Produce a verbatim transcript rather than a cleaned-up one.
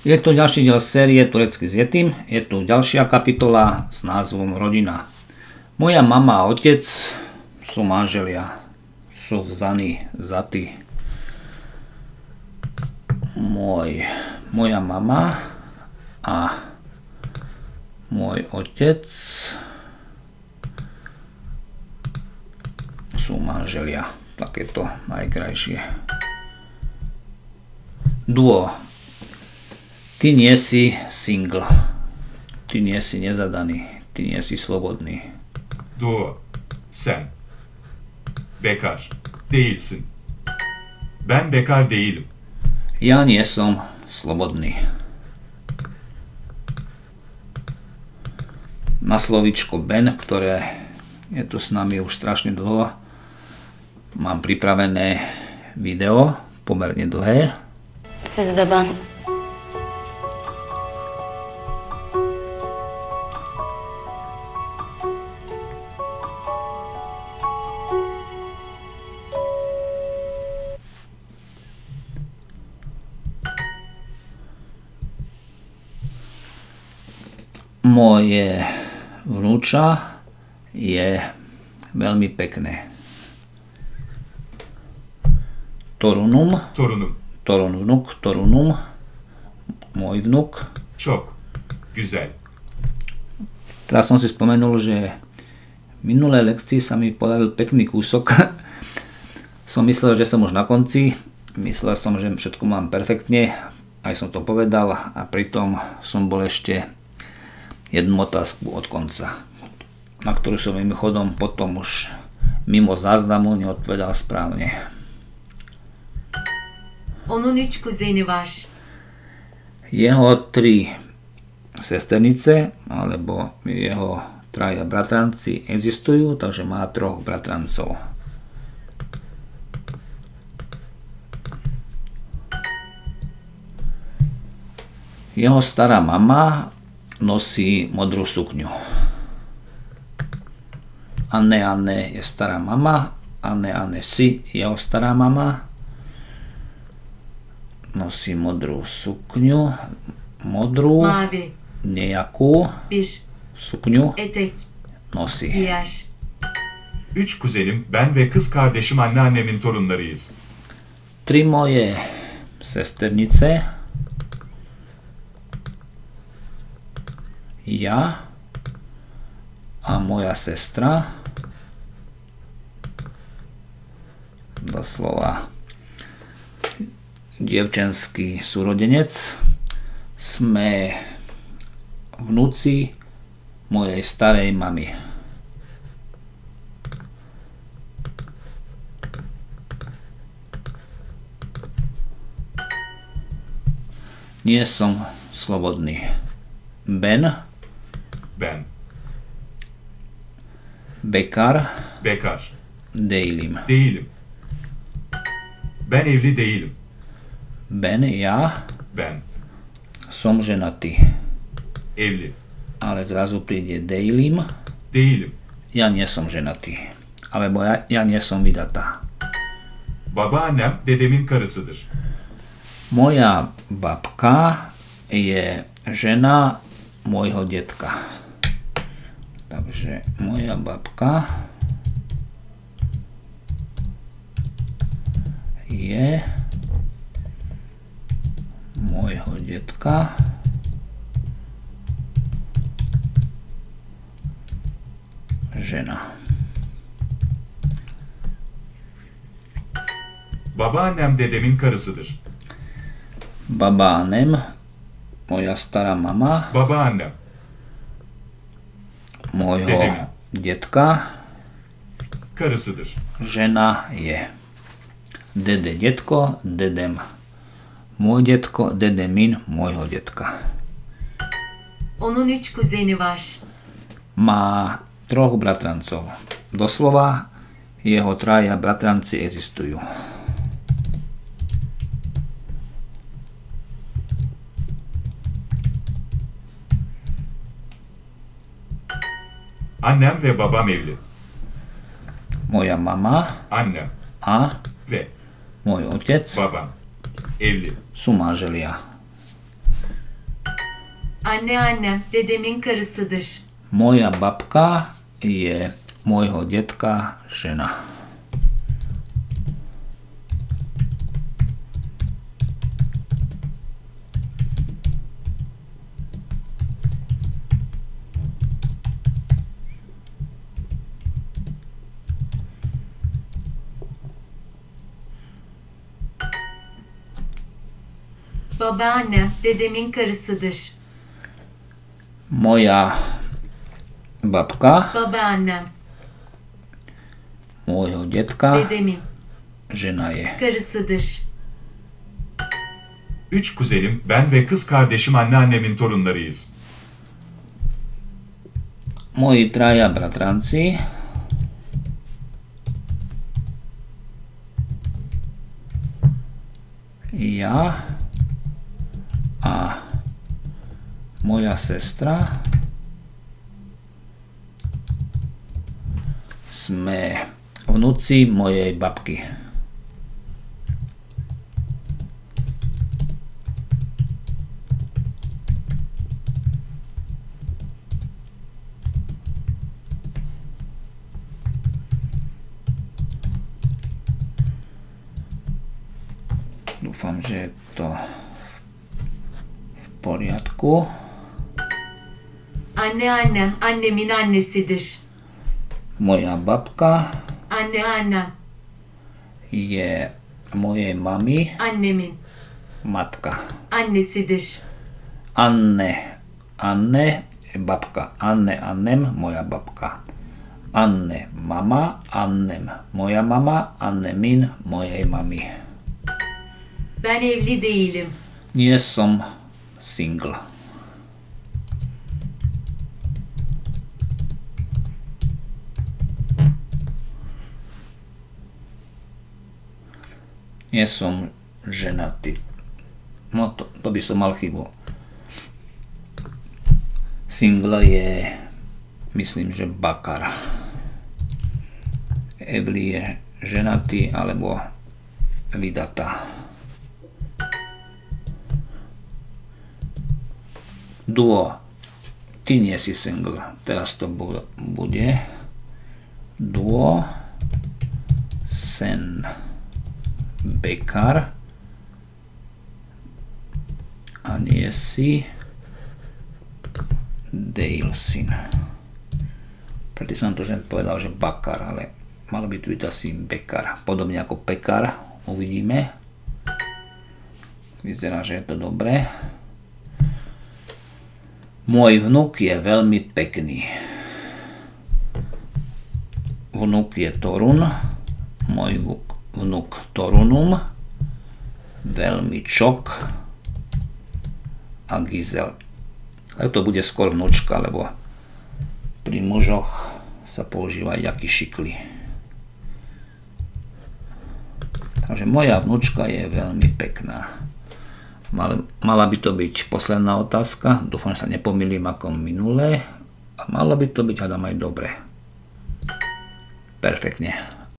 Je to ďalší diel série Turecky s Yetim. Je tu ďalšia kapitola s názvom Rodina. Moja mama a otec sú manželia. Sú vzaní, vzatí. Môj, moja mama a môj otec sú manželia. Takéto najkrajšie. Duo. Ty nie si single. Ty nie si nezadaný. Ty nie si slobodný. Duo. Sen. Bekar. Değilsin. Ben bekar değilim. Ja nie som slobodný. Na slovíčko Ben, ktoré je tu s nami už strašne dlho, mám pripravené video, pomerne dlhé. Siz ve ben moje vnúča je veľmi pekné. Torunum, Torunum. torun vnuk, torunum, môj vnuk. Çok güzel. Teraz som si spomenul, že v minulej lekcii sa mi podaril pekný kúsok. Som myslel, že som už na konci. Myslel som, že všetko mám perfektne. Aj som to povedal a pritom som bol ešte jednu otázku od konca, na ktorú som mimochodom potom už mimo záznamu neodpovedal správne. Onun üç kuzeni var. Jeho tri sesternice, alebo jeho traja bratranci existujú, takže má troch bratrancov. Jeho stará mama nosí modrú sukňu. Anne Anne je stará mama, Anne Anne si jeho stará mama. Nosí modrú sukňu, modrú, Mavi. nejakú Bir sukňu etek nosí. giyer. Üç kuzenim, ben ve kız kardeşim anneannemin torunlarıyız. Tri moje sesternice, ja a moja sestra, doslova dievčenský súrodenec, sme vnúci mojej starej mamy. Nie som slobodný. Ben, Ben bekar, bekar değilim. değilim. Ben evli değilim. Ben, ja Ben som ženatý. evli Ale zrazu príde değilim. değilim. Ja nie som ženatý. Alebo ja, ja nie som vydatá. Babaannem dedemin karısıdır. Moja babka je žena môjho detka. Takže moja babka je môjho detka žena. Babaannem dedemin karısıdır. Babánem, moja stará mama, Babaannem môjho Dedem. detka, karısıdır. žena je. Dede detko, dedem. Môj detko, dedemin môjho detka. Onun üç kuzeni var. Má troch bratrancov. Doslova jeho traja bratranci existujú. Annem ve babam evli. Moja mama Annem a ve môj otec babam evli. sú manželia. Anneannem dedemin karısıdır. Moja babka je môjho detka žena. Babaannem dedemin karısıdır. Moja babka Babaannem môjho detka dedemin žena je. karısıdır. Üç kuzenim, ben ve kız kardeşim anneannemin torunlarıyız. Moji traja bratranci ja a moja sestra sme vnúci mojej babky. Dúfam, že je to v poriadku. Anneannem annemin annesidir. Moja babka Anneannem je mojej mamy annemin matka. annesidir. Anne, Anne je babka. Anne, Annem, moja babka. Anne, mama, Annem, moja mama, Annemin, mojej mamy. Ben evli değilim. Nie som single. Nie som ženatý. No to, to by som mal chybu. Single je, myslím, že bakar. Evli je ženatý alebo vydatá. Duo. Ty nie si single. Teraz to bude. Duo. Sen. Bekar. A nie si Dalesin. Predtým som to že povedal, že bakar, ale malo by tu byť asi bekar. Podobne ako pekar. Uvidíme. Vyzerá, že je to dobré. Môj vnuk je veľmi pekný. Vnuk je Torun. Môj vnuk Torunum. Veľmi čok. A Gizel. Tak to bude skôr vnúčka, lebo pri mužoch sa používa jaký šikli. Takže moja vnúčka je veľmi pekná. Mala by to byť posledná otázka. Dúfam, že sa nepomýlim ako minulé. A malo by to byť, hádam, aj dobre. Perfektne.